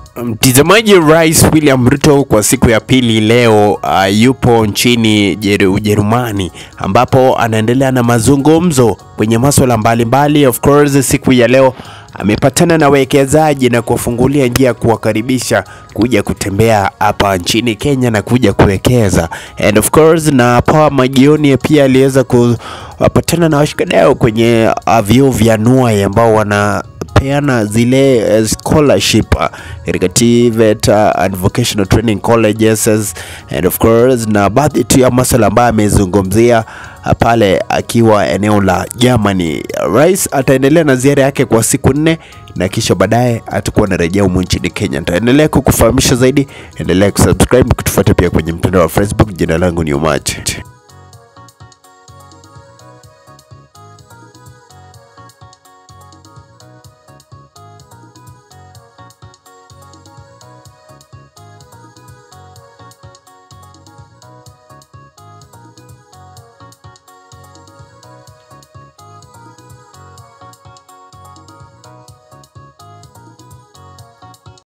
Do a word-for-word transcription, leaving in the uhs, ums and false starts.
Mtazamaji, Rais William Ruto kwa siku ya pili leo uh, yupo nchini Ujerumani ambapo anaendelea na mazungumzo kwenye masuala mbalimbali. Of course siku ya leo amepatana na wawekezaji na kuwafungulia njia kuwakaribisha kuja kutembea hapa nchini Kenya na kuja kuwekeza. And of course na hapa majioni pia aliweza kupatana na washikadau kwenye uh, vyuo vya N U I ambao wana peana zile uh, scholarship katika uh, T V E T uh, and vocational training colleges. And of course na baadhi tu ya masuala ambayo amezungumzia uh, pale akiwa eneo la Germany. Rais ataendelea na ziara yake kwa siku nne na kisha baadaye atakuwa anarejea humu nchini Kenya. Nitaendelea kukufahamisha zaidi, endelea kusubscribe, kutufuata pia kwenye mtandao wa Facebook. Jina langu ni Umati.